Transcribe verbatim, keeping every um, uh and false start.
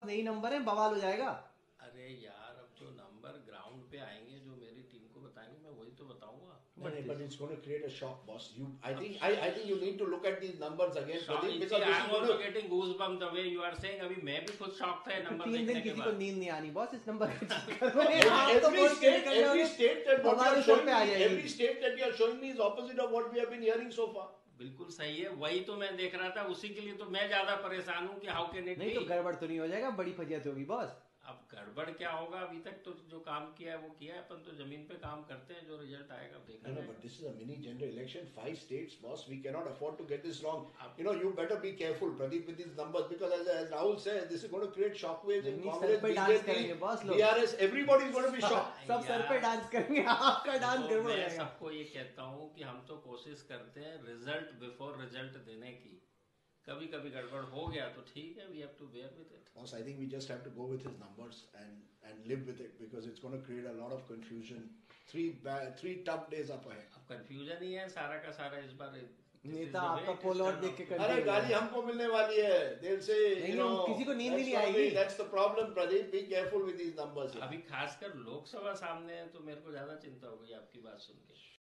नई नंबर है, बवाल हो जाएगा। अरे यार, अब जो नंबर ग्राउंड पे आएंगे, जो मेरी टीम को बताएंगे, मैं वही तो बताऊंगा। But, but it's going to create a shock, boss. You, I think, I, I think you need to look at these numbers again, Pradeep, See, because this I'm is going also to. getting goosebumps the way you are saying. अभी मैं भी खुद shock था ये तो number तीन दिन देखने के किसी को बाद। नींद नहीं आनी बॉस इस नंबर के चक्कर में। Every, आप तो every बोल के state, निकल every जाओगे, state that what you हमारे are सर showing पे आ me, जाएगी। every state that you are showing me is opposite of what we have been hearing so far. बिल्कुल सही है, वही तो मैं देख रहा था, उसी के लिए तो मैं ज्यादा परेशान हूँ कि हाउ कैन इट नहीं तो बी। गड़बड़ तो नहीं हो जाएगा, बड़ी फजियत होगी बॉस। अब गड़बड़ क्या होगा, अभी तक तो जो काम किया है वो किया है, अपन तो जमीन पे काम करते हैं, जो रिजल्ट आएगा देखा No, no, जाएगा। but this is a mini general election. Five states, boss. We cannot afford to get this wrong. You know, you better be careful, Pradeep, with these numbers, because as, as Rahul said, this is going to create shockwaves in नहीं, Congress, sir पे dance करेंगे B J P, boss लोग। B R S. Everybody is going to be shocked. सब sir पे dance करेंगे, आपका dance तो गड़बड़ हो मैं जाएगा। सबको ये कहता हूँ कि हम तो कोशिश करते हैं रिजल्ट बिफोर रिजल्ट देने की। कभी कभी गड़बड़ हो गया तो ठीक है, we have to bear with it. Boss, I think we just have to go with his numbers and and live with it, because it's going to create a lot of confusion. Three bad, three tough days up ahead. अब confusion ही है सारा का सारा इस बार। नेता आपका पोल और देख के अरे confuse गाली है। हमको मिलने वाली है, they'll say, नहीं, you know, किसी को नींद ही that's नहीं gonna आएगी। be- that's the problem, Pradeep. Be careful with these numbers. अभी खासकर लोकसभा सामने है तो मेरे को ज्यादा चिंता हो गई आपकी बात सुन के।